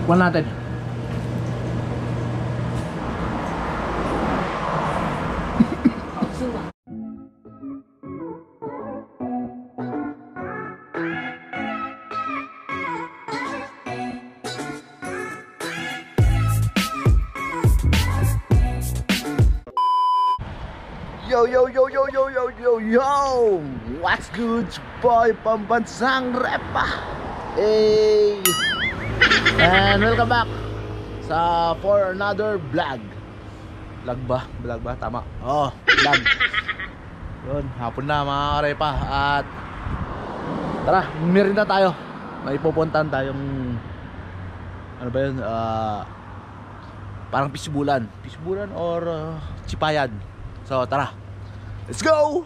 Tikman natin. Yo yo yo yo yo yo yo yo, what's good boy, pambansang repa. Hey, and welcome back for another vlog. Vlog ba? Tama. Oh, vlog. Yun, hapon na mga karepa. At tara, merienda tayo. May pupuntahan tayong ano ba yun, parang pisbulan or Chipayan. So tara, let's go!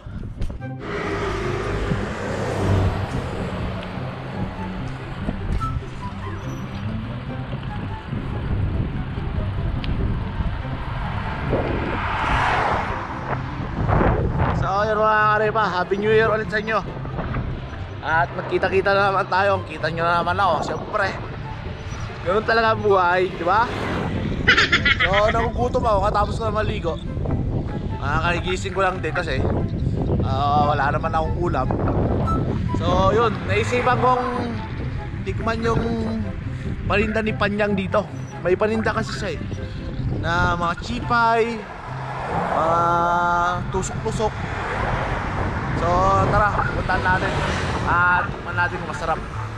So yun mga karepa, Happy New Year ulit sa inyo. At magkita-kita na naman tayo. Kita nyo na naman ako, siyempre. Ganun talaga ang buhay, di ba? So nagugutom ako katapos ko na maligo. Kagigising ko lang din kasi wala naman akong ulam. So yun, naisipan kong tikman yung paninda ni Panyang dito. May paninda kasi siya na mga chipay, tusok-tusok. So tara, puntahan natin at tikman natin kung masarap.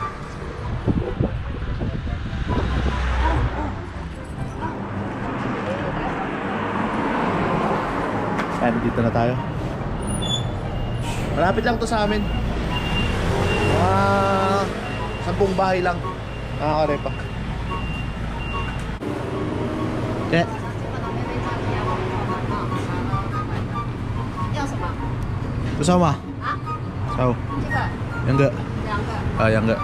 Dito na tayo. Malapit lang to sa amin. 10 bahay lang. Nakakarepa. Okay. Bersama? Sao? Yang enggak? Yang enggak.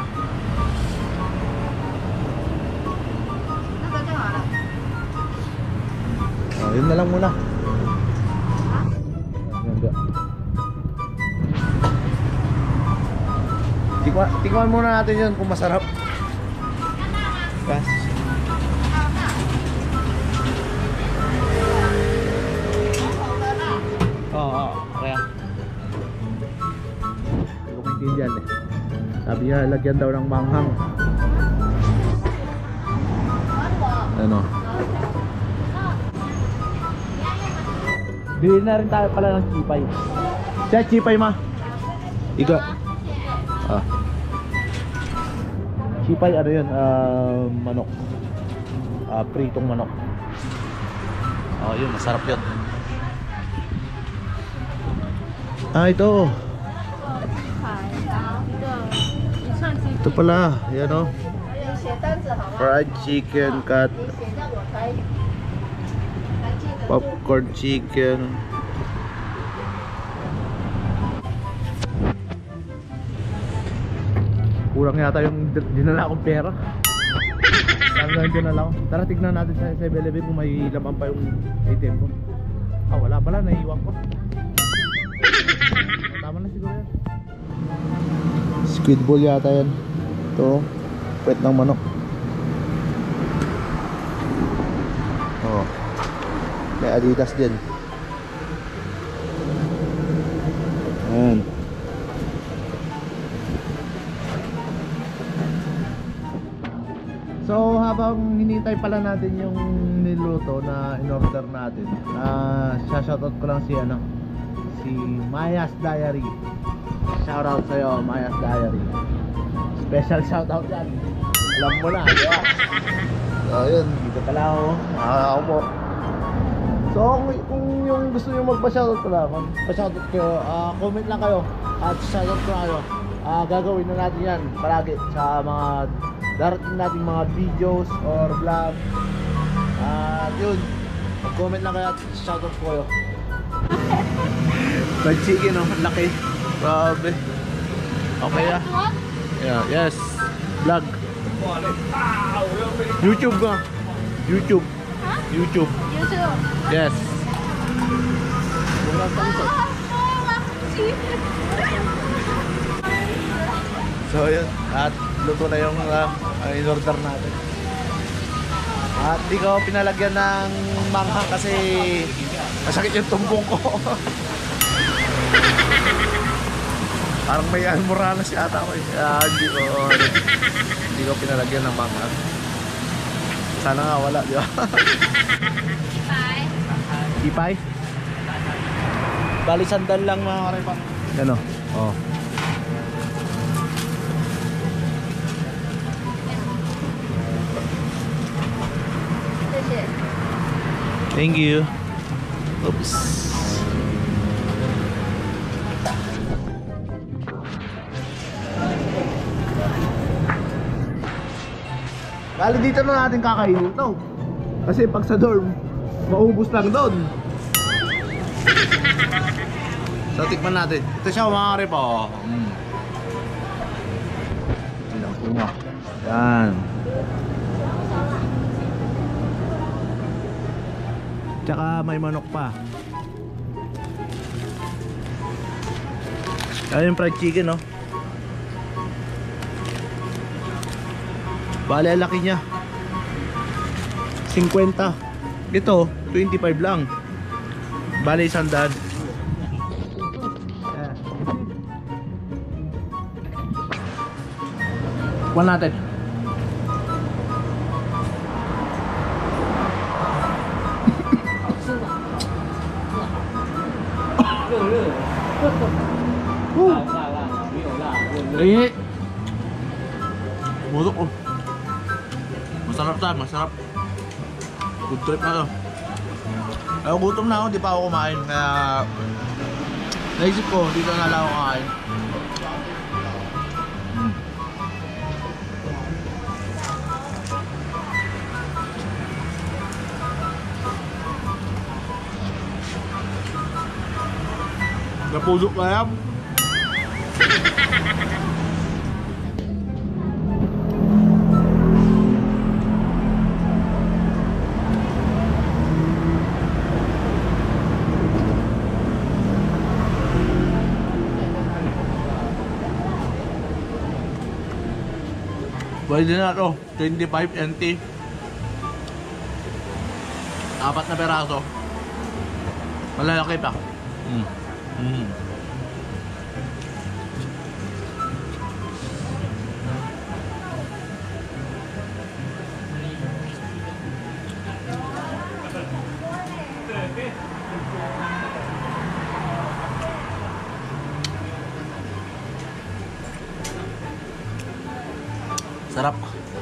Yun na lang muna. Tikman muna natin yun kung masarap. Gas. Oo, kaya hindi ko maintindihan eh. Sabi niya lagyan daw ng manghang. Ano? Bili na rin tayo pala ng chipay. Siya chipay ma. Iga. Chipay ano yun? Manok. Pritong manok. Yun, masarap yun. Ito. Ito pala, yan o. Fried chicken cut. Popcorn chicken. Kurang yata yung dinala akong pera. Hanggang dyan na lang. Tara tignan natin sa 7-Eleven kung may laman pa yung ATM ko. Wala pala, naiiwan ko. Tama na siguro yan. Squid ball yata yan. Ito, pwet ng manok. May Adidas din. Ayan. So habang hinintay pala natin yung niluto na in-order natin, shoutout ko lang si Maya's Diary. Shoutout sa'yo, Maya's Diary. Special shoutout yan. Alam mo na, di ba? So yun, dito pala ako. Ako po. So kung yung gusto nyo magpa-shoutout pala, magpa-shoutout kayo, comment lang kayo at shoutout ko na kayo. Gagawin na natin yan palagi sa mga darating nating mga videos or vlog. At yun, mag-comment lang kayo at shoutout ko kayo. Fried chicken laki. Grabe. Okay yeah, yes. Vlog. YouTube ba? YouTube. YouTube. Yes. So yun, at luto na yung in-order natin. At di ko pinalagyan ng manghang kasi masakit yung tumbong ko. Parang may almora na si ata ko eh. Hindi ko pinalagyan ng manghang. Sana nga wala, di ba? Ipay? Bali sandal lang mga karepa. Ano? Oh. Thank you. Oops. Bali dito na natin kakainin to. Kasi pag sa dorm, maubos lang doon. So tikman natin. Ito siya mga karepa. Oh. Yan. Tsaka may manok pa. Ayun yung fried chicken, no? Bale, ang laki niya 50. Ito, 25 lang. Bale, 100. Kuha natin. Eh, busok oh. Masarap ta, masarap. Good trip na to. Ay, gutom na ako, di pa ako kumain. Kaya naisip ko, dito na lang ako kakain. Napusok na yan. Pwede na to, 25 NT. 4 na peraso. Malalaki pa. Sarap.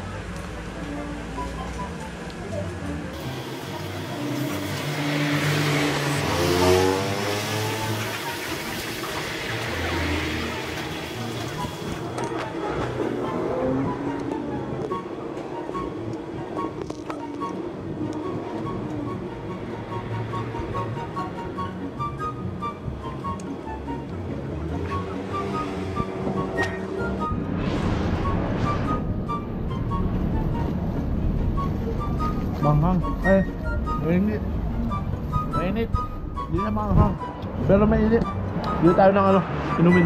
Manghang. Eh, mainit. Mainit. Hindi na manghang. Pero mainit. Dito tayo ng ano, inumin.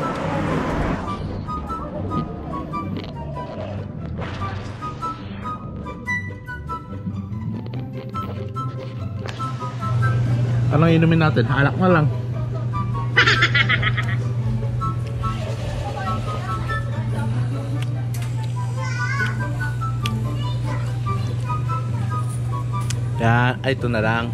Anong inumin natin? Alak na lang. Yan, ay ito na lang.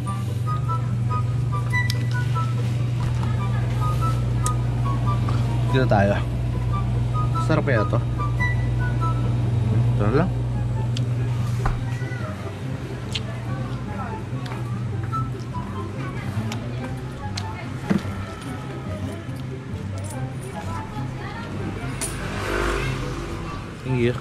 Dito tayo. Sarap kaya ito. Ito na lang. Thank you.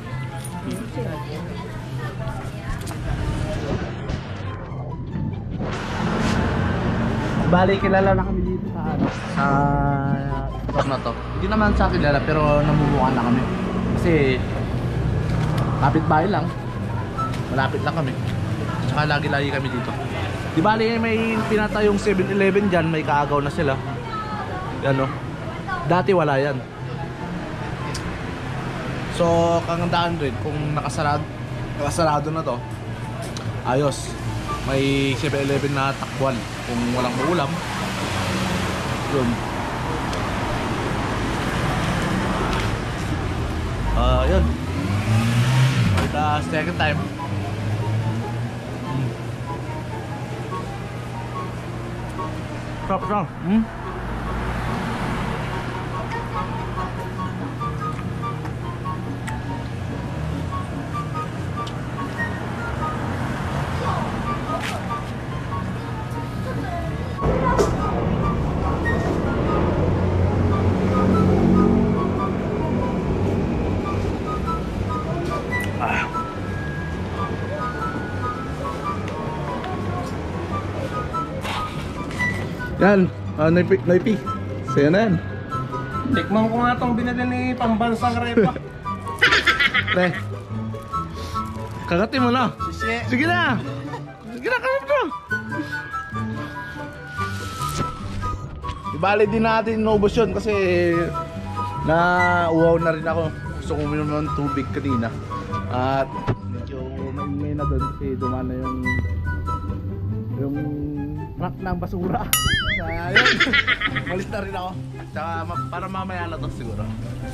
Bali, kilala na kami dito sa ano, sa lugar na to. Hindi naman sa kilala pero namumukan na kami. Kasi kapitbahay lang. Malapit lang kami. Tsaka lagi-lagi kami dito. Di bali may pinatayong 7-Eleven dyan, may kaagaw na sila. Yan o. Dati wala yan. So, kagandaan rin kung nakasarado na to. ayos. May 7-Eleven na takbuhan kung walang maulam. Yun. Yun. For the second time. Sarap. Yan, naipi. Sa'yo na yan. Tikman ko nga itong binili ni Pambansang Repa. Pre, kagati mo na. Sisi. Sige na, kagat na. Ibali din natin inubos yun kasi nauhaw na rin ako. Gusto ko uminom ng tubig kanina. At medyo maingay na doon kasi dumaan na yung truck ng basura. Kaya yun, malis na rin ako. Tsaka para mamaya na to siguro.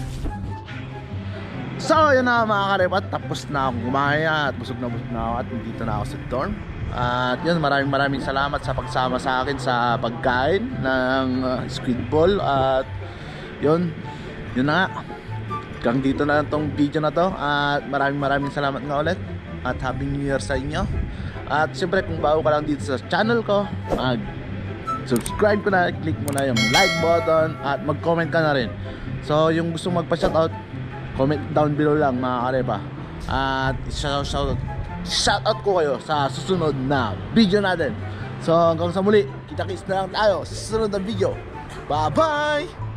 So yun na mga karepat, tapos na akong kumaya at busog na ako at dito na ako sa dorm. At yun, maraming salamat sa pagsama sa akin sa pagkain ng squid ball. At yun na nga, hanggang dito na lang tong video na to. At maraming salamat nga ulit. At Happy New Year sa inyo. At siyempre kung bago ka lang dito sa channel ko, subscribe ko na, click mo na yung like button at mag-comment ka na rin. So yung gusto magpa-shoutout, comment down below lang mga karepa. At shoutout ko kayo sa susunod na video natin. So hanggang sa muli, kita-kits na lang tayo sa susunod na video. Bye bye!